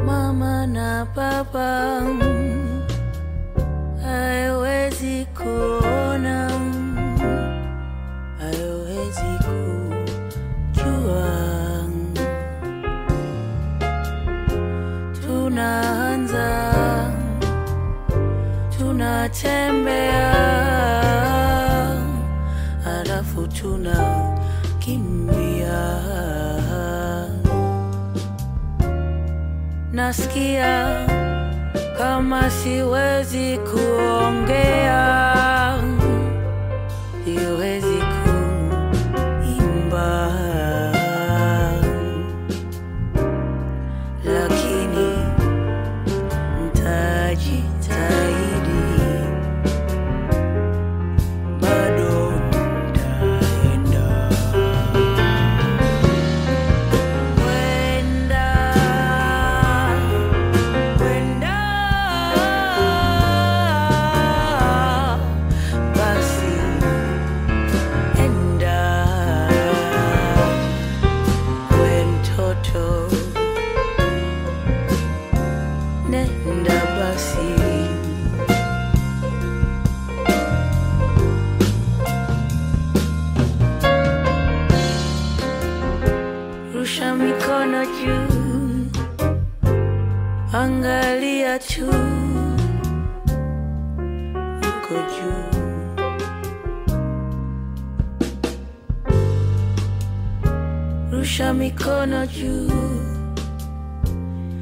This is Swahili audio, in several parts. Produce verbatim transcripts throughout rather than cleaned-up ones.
mama na baba haiwezi kuona, haiwezi kujua. Tunaanza, tunatembea, alafu tunakimbia. Nasikia kama siwezi kuongea, siwezi kuimba, lakini nitajitahidi, bado nitaenda. Nenda basi, rusha mikono juu, angalia tu, uko juu. Rusha mikono juu,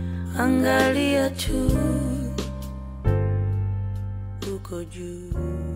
angalia tu, uko juu.